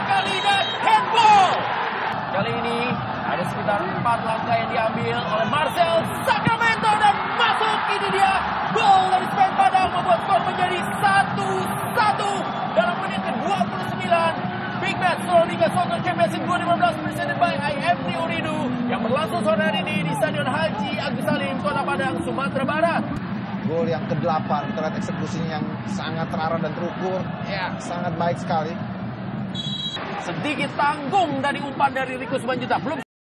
kali dan handball. Kali ini ada sekitar 4 langkah yang diambil oleh Marcel Sacramento dan masuk. Ini dia gol dari Sven Padang membuat skor menjadi 1-1 dalam menit ke-29. Big Match Solo Liga Soccer Championship 2015 presented by IMT Uridu yang berlangsung sore hari ini di Stadion Haji Agus Salim, Kota Padang, Sumatera Barat. Gol yang ke-8, terlihat eksekusinya yang sangat terarah dan terukur. Ya, sangat baik sekali. Sedikit tanggung dari umpan dari Rico Simanjuntak. Belum